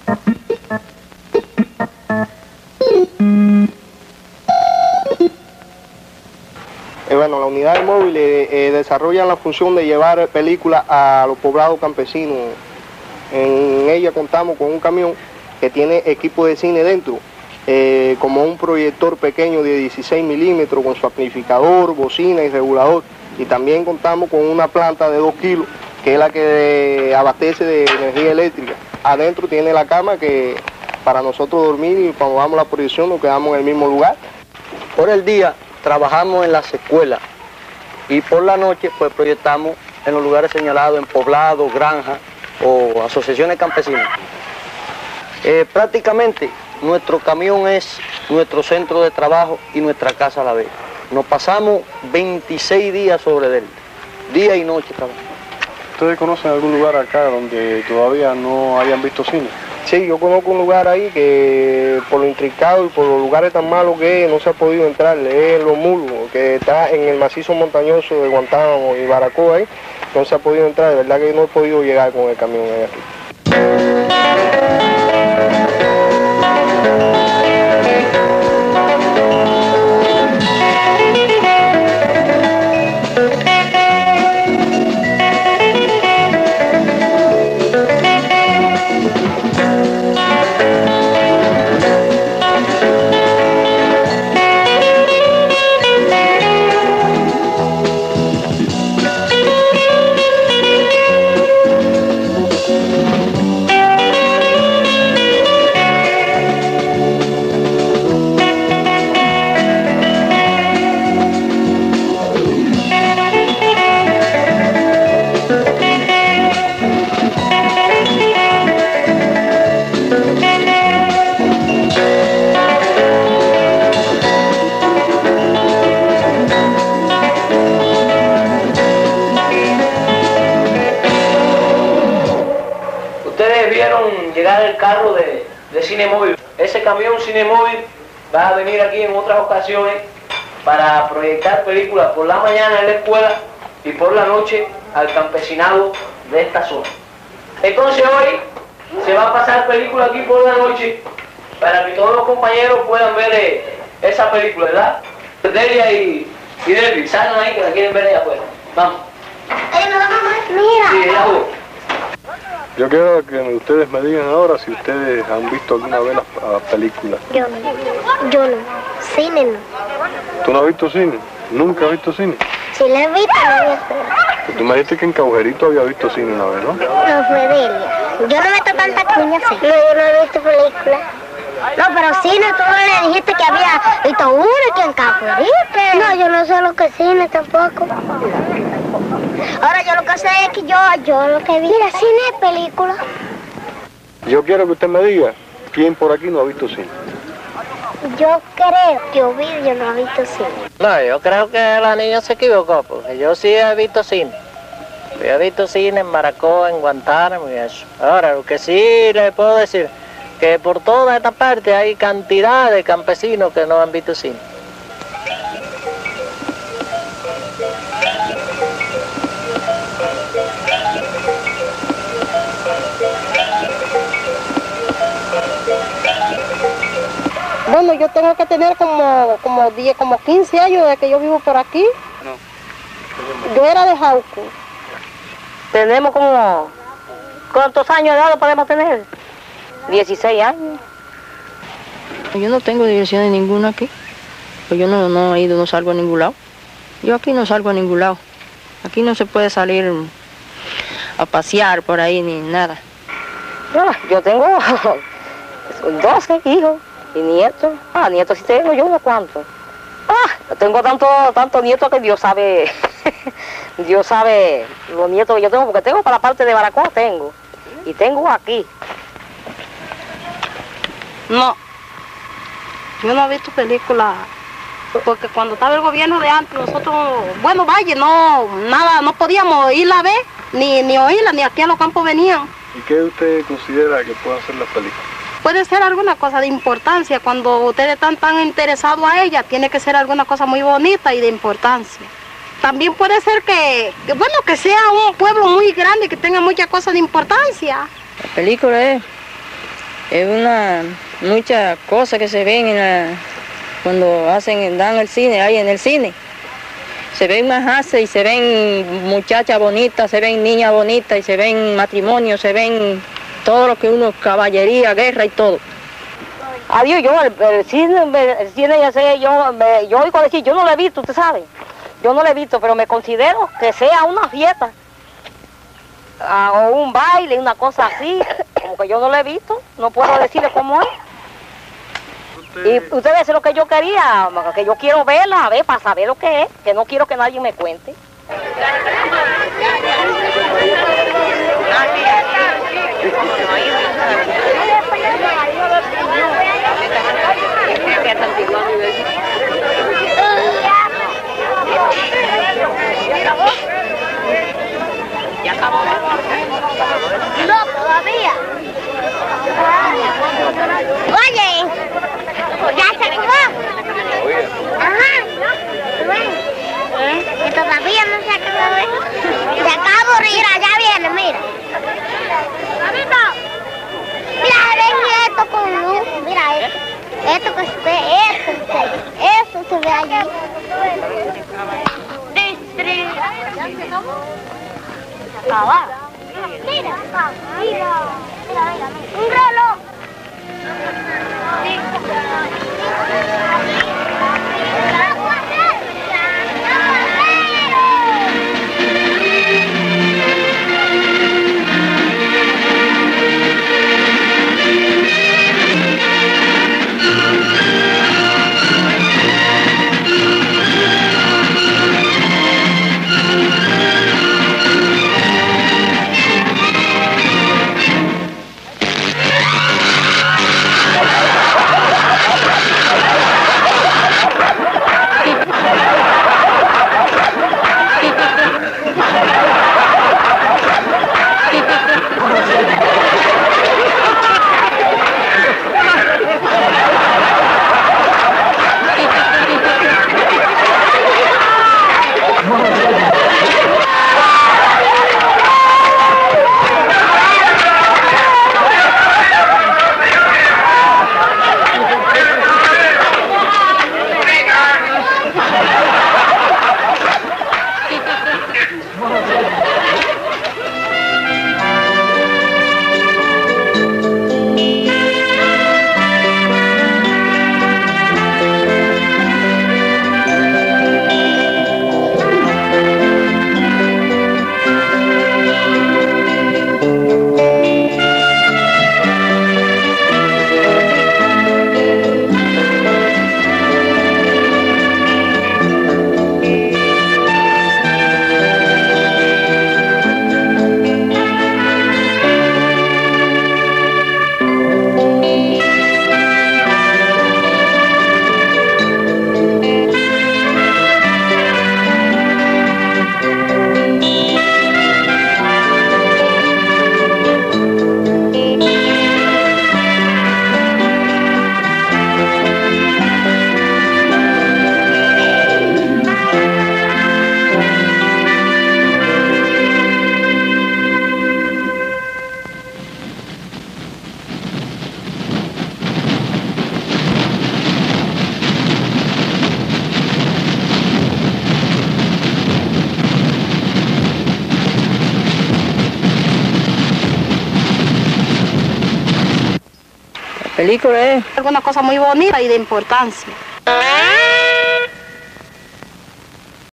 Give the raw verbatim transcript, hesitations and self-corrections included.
Eh, bueno, la unidad de móviles eh, eh, desarrolla la función de llevar películas a los poblados campesinos. En ella contamos con un camión que tiene equipo de cine dentro, eh, como un proyector pequeño de dieciséis milímetros con su amplificador, bocina y regulador. Y también contamos con una planta de dos kilos, que es la que abastece de energía eléctrica. Adentro tiene la cama que para nosotros dormir, y cuando vamos a la proyección nos quedamos en el mismo lugar. Por el día trabajamos en las escuelas y por la noche pues proyectamos en los lugares señalados, en poblados, granjas o asociaciones campesinas. Eh, prácticamente nuestro camión es nuestro centro de trabajo y nuestra casa a la vez. Nos pasamos veintiséis días sobre él, día y noche trabajando. ¿Ustedes conocen algún lugar acá donde todavía no hayan visto cine? Sí, yo conozco un lugar ahí que por lo intricado y por los lugares tan malos que es, no se ha podido entrar, es Los Mulos, que está en el macizo montañoso de Guantánamo y Baracoa ahí, no se ha podido entrar, de verdad que no he podido llegar con el camión ahí arriba. Llegar el carro de, de Cine Móvil. Ese camión Cine Móvil va a venir aquí en otras ocasiones para proyectar películas por la mañana en la escuela y por la noche al campesinado de esta zona. Entonces hoy se va a pasar película aquí por la noche para que todos los compañeros puedan ver eh, esa película, ¿verdad? Delia y, y Delvi, salgan ahí que la quieren ver allá afuera. Vamos. Eh, no, mamá, mira. Sí, ya voy. Yo quiero que ustedes me digan ahora si ustedes han visto alguna vez las uh, películas. Yo no, yo no, cine no. ¿Tú no has visto cine? ¿Nunca has visto cine? Si la he visto, no voy a hacer. Tú me dijiste que en Caujerito había visto cine una vez, ¿no? No, fue Delia. Yo no meto tanta cuña así. No, yo no he visto películas. No, pero cine, tú no le dijiste que había visto uno que en Caujerito. No, yo no sé lo que es cine tampoco. Ahora yo lo que sé es que yo, yo lo que vi... Mira, cine es película. Yo quiero que usted me diga quién por aquí no ha visto cine. Yo creo que Ovidio no ha visto cine. No, yo creo que la niña se equivocó, porque yo sí he visto cine. Yo he visto cine en Baracoa, en Guantánamo y eso. Ahora, lo que sí le puedo decir, que por toda esta parte hay cantidad de campesinos que no han visto cine. Bueno, yo tengo que tener como, como diez, como quince años de que yo vivo por aquí. No. Yo era de Jauco. Tenemos como... ¿Cuántos años de edad podemos tener? dieciséis años. Yo no tengo diversión ninguna aquí. Pues yo no, no he ido, no salgo a ningún lado. Yo aquí no salgo a ningún lado. Aquí no se puede salir a pasear por ahí ni nada. No, yo tengo doce hijos y nietos. Ah, nietos sí tengo yo unos cuantos. Ah, tengo tanto, tantos nietos que Dios sabe, Dios sabe los nietos que yo tengo, porque tengo para la parte de Baracoa, tengo. Y tengo aquí. No, yo no he visto películas, porque cuando estaba el gobierno de antes, nosotros, bueno, vaya, no, nada, no podíamos irla a ver, ni, ni oírla, ni aquí a los campos venían. ¿Y qué usted considera que puede hacer las películas? Puede ser alguna cosa de importancia, cuando ustedes están tan interesados a ella, tiene que ser alguna cosa muy bonita y de importancia. También puede ser que, que bueno, que sea un pueblo muy grande, que tenga muchas cosas de importancia. La película es Es una, muchas cosas que se ven en la, cuando hacen, dan el cine, ahí en el cine. Se ven majaces y se ven muchachas bonitas, se ven niñas bonitas y se ven matrimonios, se ven todo lo que uno, caballería, guerra y todo. Adiós, yo el, el cine, el cine ya sé, yo, me, yo oigo decir, yo no lo he visto, usted sabe. Yo no lo he visto, pero me considero que sea una fiesta. Ah, o un baile, una cosa así, como que yo no lo he visto, no puedo decirle cómo es. Y ustedes es lo que yo quería, que yo quiero verla, a ver, para saber lo que es, que no quiero que nadie me cuente. ¿Ya acabó? No, todavía. Oye, ¿ya se acabó? Ajá. ¿Eh? Que todavía no se acabó. Se acabó, mira, ya viene, mira. Mira, ven esto con luz, mira esto. Esto que se ve, esto, esto se ve allí. Acaba. Mira, mira, mira, mira, un reloj. La película es alguna cosa muy bonita y de importancia.